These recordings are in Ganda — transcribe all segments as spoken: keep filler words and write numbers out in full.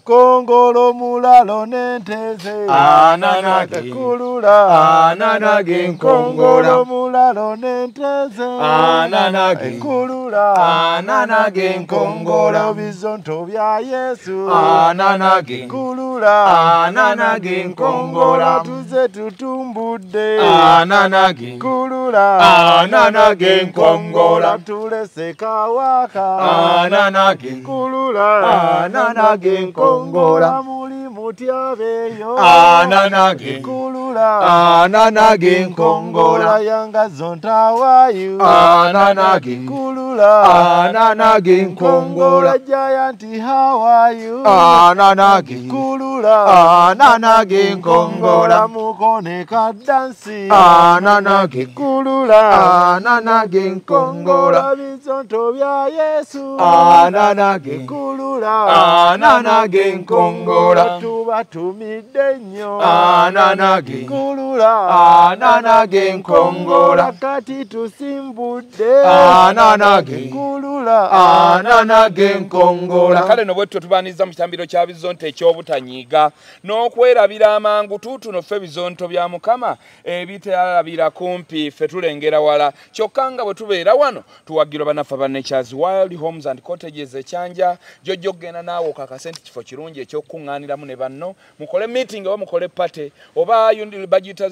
kongolo mulalo nenteze ananage kulula ananage kongolo mulalo nenteze ananage kulula ananage kongolo bizonto bya Yesu ananage kulula ananage kongolo tuze tutumbude ananage kulula ananage kongolo tulese kawaka ananage kulula ananage kongolo muli mutyabeyo ananage kulula ananage kongolo yanga zontawayu ananage kulula ananage kongolo giant hawayu ananage kulula ananage kongolo mukone kadansi ananage kulula ananage kongolo bizonto bya Yesu ananage kulula ananage kongolo tuba tumide nnyo ananage kulula ananage kongolo kati tusimbudde ananage kulula ananage kongolo kale no bwetto tubaniza mu kitambiro kya bizonto ekyobutanyiga n'okwerabira amangu tutuno ffe bizonto bya Mukama ebitalabira kumpi ffe tulengera wala kyokka nga bwe tubeera wano tuwagirwa banafa ba Nature's Wild Homes and Cottages ekyanja jojjo genda naawe okakasente kifo kirungi ekyokuŋŋaaniramu ne banno mukole meeting oba mukole party oba bagiyita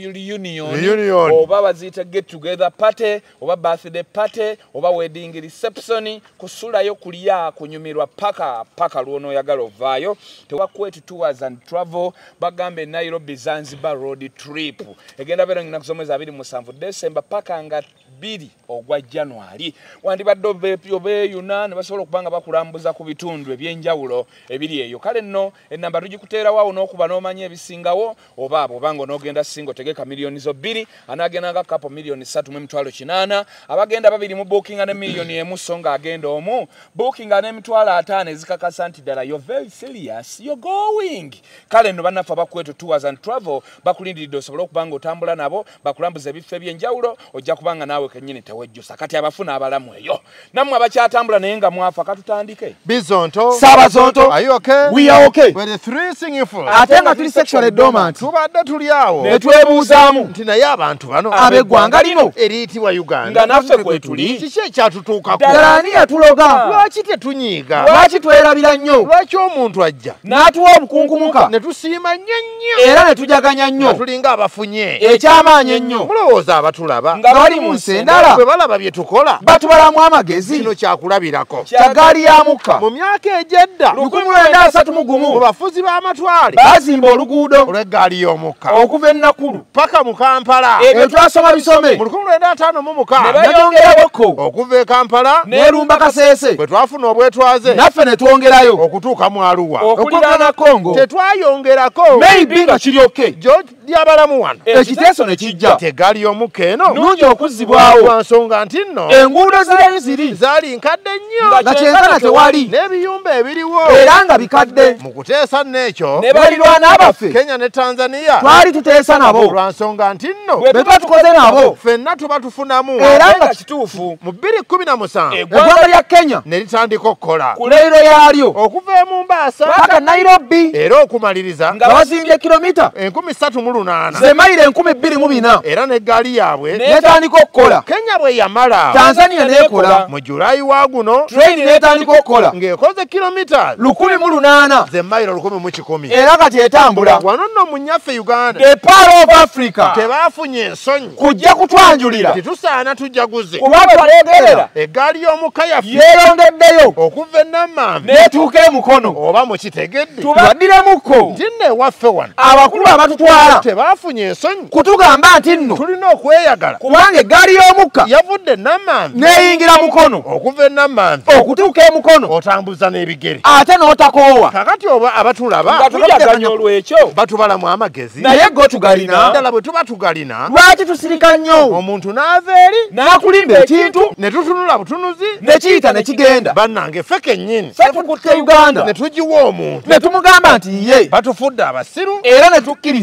reunion oba baziyita get together party oba birthday party oba wedding reception kusulayo kulya kunyumirwa paka paka lw'onooyagala ovaayo tewakweti tours and travel bagambe Nairobi Zanzibar road trip egenda beera ngina kusomeza abiri musanvu December paka nga bbiri ogwa January wandibadde obeeyuna ne basobola okubanga bakulambuza ku bitundu ebyenjawulo ebiri eyo kale nno ennamba tugikuteera waawo n'okuba n'omanya ebisingawo oba abo obanga onoogenda singo tegeka miliyoni zo bbiri anaagendanga kapo miliyoni ssatu mu emitwalo kinaana abagenda babiri mu bookinga ne miliyoni emu so ng'agenda omu bookinga n'emitwalo ataano ezikakasa nti ddala you're very serious you're going kale nno bannaffe abakwetu tours and travel bakulindiridde osobole okubanga otambula nabo bakulambuza ebifo ebyenjawulo ojja kubanga naawe kennyini tewejjusa kati abafuna abalamu eyo nammwe abakyatambula naye nga mwafa katutandike bizonto Sabazonto are you okay we are okay we're the three singing for ate nga tuli sexually dormant tubadde tuli awo ne twebuuzaamu nti naye abantu bano ab'eggwanga lino eriyitibwa Uganda nga naffe kwe tuli kiki ekyatutuukako ddala ani yatuloga lwaki tetunyiiga lwaki twerabira nnyo lwaki omuntu ajja n'atuwa obukunkumuka ne tusiima nnyo nnyo era ne tujaganya nnyo tulinga abafunye ekyamaanyi ennyo mulowooza abatulaba nga bali mu nsi endala bwe balaba bye tukola batubalamu amagezi kino kyakulabirako kya gaali ya mukka mu myaka egyedda lukumi lwenda asatu mu gumu mu bafuzi b'amatwale baazimba oluguudo olw'eggaali y'omukka okuva e Nakulu paka mu Kampala ebyo twasoma bisome mu lukumi lwenda ataano mu ne mukaaga bayongerako okuva e Kampala n'erumba Kaseese bwe twafuna obwetwaze naffe ne twongerayo okutuuka mu Arua okuliraana Congo tetwayongerako maybe nga kiri oke jo ly'abalamu wano ekiteeso ne kijja teggaali y'omukka eno nungi okuzzibwawo lwa nsonga nti nno enguudo ziri ziri zaali nkadde nnyo nga kyenkana tewali n'ebiyumba ebiriwo era nga bikadde mu kuteesa n'ekyo ne balirwana abaffe Kenya ne Tanzania twali tuteesa nabo lwa nsonga nti nno bwe tuba tukoze nabo ffenna tuba tufunamu era nga kituufu mu bbiri kkumi na musanvu eggwanga lya Kenya ne litandika okukola ku leero yaalyo okuva e Mombasa paka Nairobi era okumaliriza nga bazimbye kilomita enkumi ssatu mu lunaana ze mayiro enkumi bbiri mu bina era n'eggaali yaabwe n'etandika okukola Kenya bwe yamala Tanzania n'ekola mu Julayi wa guno train n'etandika okukola ng'ekoze kilomita lukumi mu lunaana ze mayiro lukumi mu kikumi era kati etambula wano nno mu nnyaffe Uganda the power of Africa tebaafunye ensonyi kujja kutwanjulira titusaana tujaguze kubanga twalegerera eggaali y'omukka yaffe yeeyongeddeyo okuva e Nammambi n'etuuka emukono oba mukitegedde tubaddiremukko nti nno ewaffe wano abakulu abatutwala tebaafunye ensonyi kutugamba nti nno tulina okweyagala kubanga eggaali y'omukka yavudde e Nammambi neeyingira mukono okuva e Nammambi okutuuka emukono otambuza n'ebigere ate n'otakoowa kakati oba abatulaba nga tulaganya olw'ekyo batubalamu amagezi naye go tugalina ddala bwe tuba tugalina lwaki tusirika nnyo omuntu n'ava eri n'akulimba ekintu ne tutunula butunuzi ne kiyita ne kigenda bannange ffe kennyini ffe tukutte Uganda ne tugiwa omuntu ne tumugamba nti ye batufudde abasiru era ne tukkiriza ebintu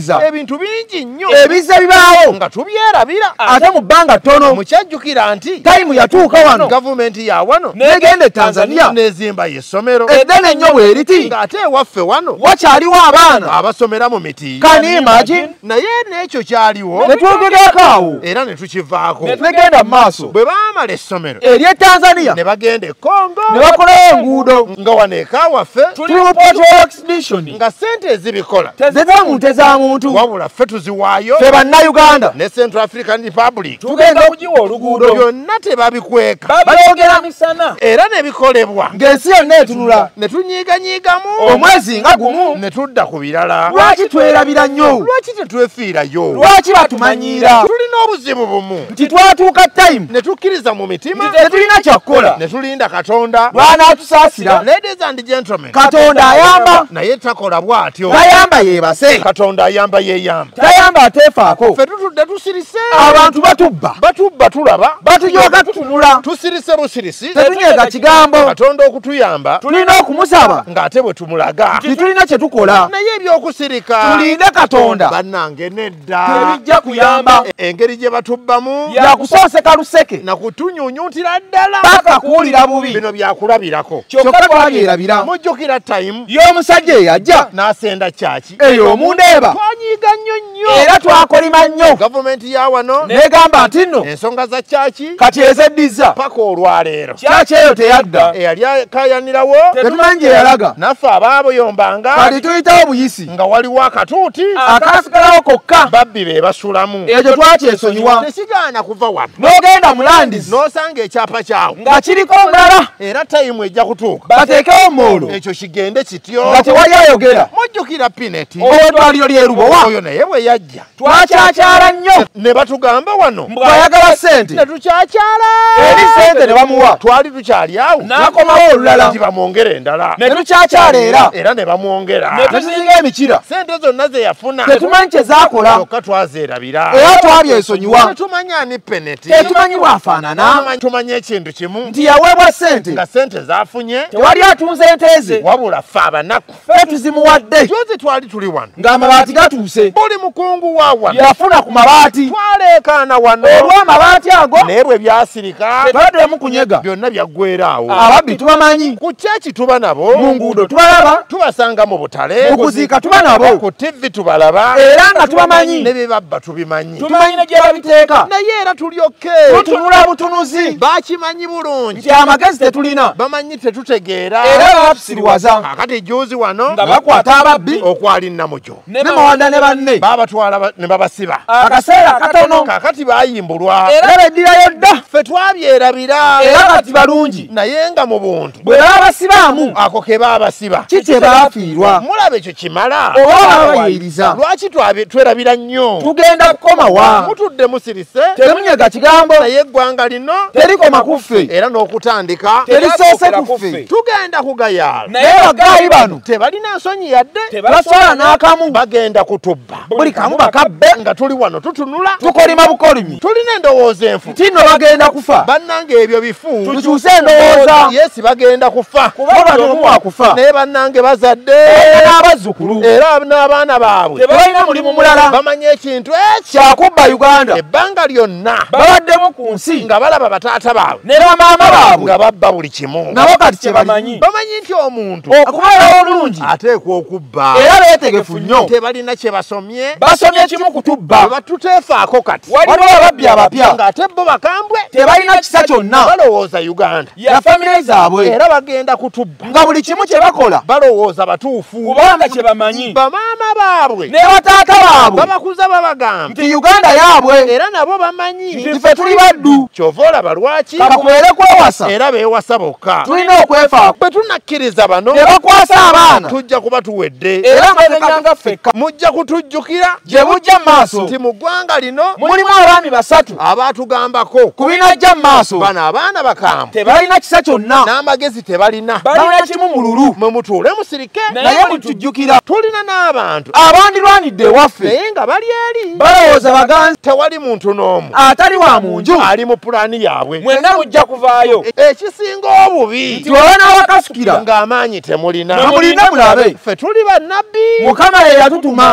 ebintu bingi nnyo ebizze bibaawo nga tubyerabira ate mu bbanga ttono mukyajjukira nti tayimu yatuuka wano gavumenti ya wano negenda e Tanzania nezimba y'essomero eddene ennyo bwe riti ng'ate ewaffe wano wakyaliwo abaana abasomera mu miti Can you imagine? naye n'ekyo kyaliwo ne twogeddeko awo era ne tukivaako negenda mu maaso bwe baamala essomero eri e Tanzania ne bagenda e Congo ne bakolayo enguudo nga wano eka waffe tuli mu Portugal exhibition nga sente ezibikola tezeva mu nte za muntu wabula ffe tuziwaayo ffe bannayuganda ne Central African Republic tugenda okugiwa oluguudo byonna tebabikweka balogera misana era ne bikolebwa ng'ensi yonna etunula ne tunyiiganyiigamu omwezi nga gumu ne tudda ku birala lwaki twerabira nnyo lwaki tetwefiirayo lwaki batumanyiira tulina obuzibu bumu nti twatuuka tayimu ne tukkiriza mu mitima tetulina kyakkola ne tulinda Katonda lw'anaatusaasira ladies and gentlemen Katonda ayamba naye takola bw'atyo tayamba yeebase Katonda ayamba yeeyamba tayamba ateefaako ffe tutudde tusirise abantu batubba batubba tulaba batujooga tutunula tusirise busirisi tetunyeega kigambo Katonda okutuyamba tulina okumusaba ng'ate bwe tumulaga titulina kye tukola naye ebyokusirika tulinde Katonda bannange nedda tebijja kuyamba engeri gye batubbamu yakusooseka luseke na kutunyuunyuutira ddala paka kuwulira bubi bino byakulabirako kyokka twabyerabira mujjukira tayimu y'omusajja eyajja n'asenda kyaki eyo omundeeba twanyiiga nnyo nnyo era twakolima nnyo gavumenti ya wano negamba nti nno ensonga za kyaki kati ezeddiza paka olwaleero kyaki eyo teyadda eyali akayanirawo tetumanyi gye yalaga naffe abaabuyombanga kati tuyitawo buyisi nga waliwo akatuuti akasigalawo kokka babbi be basulamu ekyo twakyesonyiwa tekigaana kuva wano n'ogenda mulandizi n'osanga ekyapa kyawo nga kiriko omulala era tayimu ejja kutuuka bateekewo moolo ekyo kigende kityo nga tewali ayogera mujjukira pineti ow'eddwaliro ly'e Lubowa oyo naye bwe yajja twakyakyala nnyo ne batugamba wano bw'ayagala ssente ne tukyakyala eri ssente ne bamuwa twali tukyali awo nakomawo olulala nti bamwongere endala ne tukyakyala era era ne bamwongera ne tuzinga emikira sente zonna ze yafuna tetumanyi kye zaakola kyokka twazeerabira era twabyesonyiwa tetumanyi ani peneti tetumanyi bw'afaanana tumanyi ekintu kimu nti yaweebwa ssente nga sente zaafunye tewali atunze ente ze wabula ffe abanaku ffe tuzimuwadde jozi twali tuli wano ng'amabaati gatuuse buli mukungu wa wano yafuna ku mabaati twaleekaana wano olw'amabaati ago naye bwe byasirika twaddemu kunyega byonna byaggweeraawo ababbi tubamanyi ku kyaki tuba nabo mu nguudo tubalaba tubasanga mu butale mu kuziika tuba nabo ku tivi tubalaba era nga tubamanyi ne bye babba tubimanyi tumanyi ne gye babiteeka naye era tulyoke tutunula butunuzi bakimanyi bulungi nti amagezi tetulina bamanyi tetutegeera era batusiriwaza kakati juuzi wano nga bakwata ababbi okwali namujo ne mawanda ne banne baabatwala ne babasiba akaseera akatono kakati baayimbulwa era beddirayo dda ffe twabyerabira era kati balungi naye nga mu buntu bwe baba basibaamu ako ke baabasiba ki kye baafiirwa mulaba ekyo kimala oba babayiriza lwaki twabe- twerabira nnyo tugenda kukomawa mutudde musirise temunyega kigambo naye eggwanga lino terikoma ku ffe era n'okutandika terisoose ku ffe tugenda kugayaala naye bagaayi bano tebalina nsonyi yadde baswala n'akamu bagenda kutubba buli kamu bakabbe nga tuli wano tutunula tukolima bukolimi tulina endowooza enfu ti nno bagenda kufa bannange ebyo bifu tukyuse endowooza yesi bagenda kufa kuba omu wakufa naye bannange bazadde n'abazzukulu era n'abaana baabwe tebalina mulimu mulala bamanyi ekintu ekyo kyakubba Uganda ebbanga lyonna babaddemu ku nsi nga balaba bataata baabwe ne bamaama baabwe nga babba buli kimu nabo kati kye bamanyi bamanyi nti omuntu okubeerawo obulungi ateekwa okubba era beetegefu nnyo tebalina kye basomye basomye kimu kutubba batuteefaako kati waliwo ababbi abapya ng'ate bo bakambwe tebalina kisa kyonna balowooza Uganda ya famire zaabwe era bagenda kutubba nga buli kimu kye bakola balowooza batuufu kubanga kye bamanyi bamaama baabwe ne bataata baabwe babakuza babagamba nti Uganda yaabwe era nabo bamanyi nti ffe tuli baddu kyova olaba lwaki kakubeere kwewasa era beewasa bokka tulina okwefaako bwe tunakkiriza bano ne bakwasa abaana tujja kuba tuwedde era nga tenyanga ffekka mujja kutujjukira gye bujja mu maaso nti mu ggwanga lino mulimu abaami basatu abaatugambako ku binajja mu maaso bano abaana bakambwe tebalina kisa kyonna n'amagezi tebalina balina kimu mululu mwe mutuule musirike naye mutujjukira tulina n'abantu abandirwanidde ewaffe naye nga bali eri balowooza baganzi tewali muntu n'omu atali wa mu nju ali mu pulaani yaabwe mwenna mujja kuvaayo ekisinga obubi nti waba n'awakasukira ng'amaanyi temulina nga mulina mulabe ffe tuli bannabbi mukama ye yatutuma era kati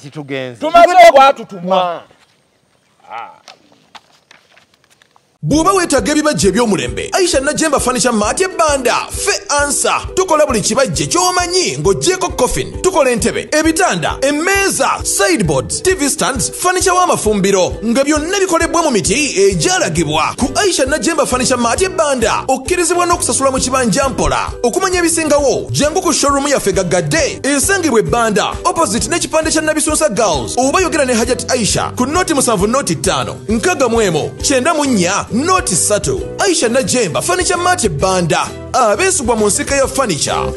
kati tugenze. Tumaze okwatutumwa. Bw'oba weetaaga ebibajje eby'omulembe Aisha Najemba Furniture Mart Banda fe ansa tukola buli kibajje ky'omanyi ng'oggyeko coffin tukola entebe ebitanda emmeeza sideboards T V stands furniture w'amafumbiro nga byonna bikolebwa mu miti egyalagibwa ku Aisha Najemba Furniture Mart Banda okkirizibwa n'okusasula mu kibanja mpola okumanya ebisingawo jangu ku showroom yaffe gaggadde esangibwa ebbanda opposite n'ekipande kya Nabisunsa Girls oba yogera ne Hajat Aisha ku noti musanvu noti ttaano nkaga mu emu kyenda mu nnya noti ssatu Aisha Najemba Furniture Mart Banda abeesubwa mu nsika ya furniture.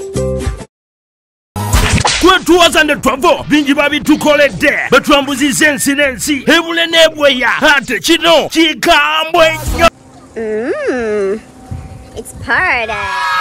Kwetuwaza ne twavo bingi babitukoledde betwambuzizza ensi n'ensi ebule n'ebweya ate kino kikambwe nnyo. Mmm, it's paradise.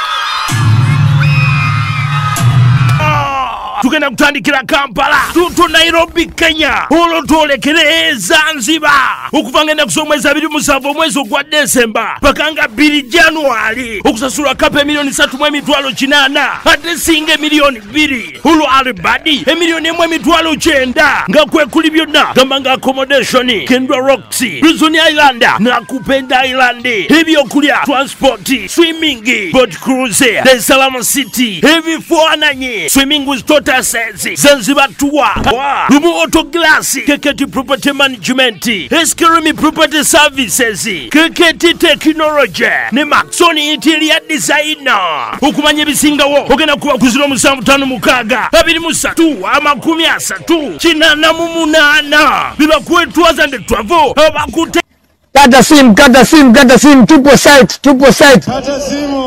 Tugenda kutandikira Kampala tutu Nairobi Kenya olwo twolekere Zanzibar okuva ng'ennaku z'omwezi abiri musanvu omwezi ogwa Desemba paka nga bbiri January okusasula kapa emiliyoni ssatu mu emitwalo kinaana ate singa emiliyoni bbiri olwo Alibadi emiliyoni emu emitwalo kyenda nga kwe kuli byonna gamba nga accommodation Kendwa Roxy Prison Island Nakupenda Island ebyokulya transport swimming boat cruise Dar es Salaam City ebifaananyi swimming with total sense Zanzibar tour Lumu Auto Glass Keketi Property Management Eskerimi Property Services Keketi Technology ne Maxoni Interior Designer okumanya ebisingawo ogenda kuba kuziro musanvu ttaano mukaaga abiri mu ssatu amakumi asatu kinaana mu munaana biba kwetwaza ne twavo abakute Kata sim, kata sim, kata sim, tupo site, tupo site. Kata simu.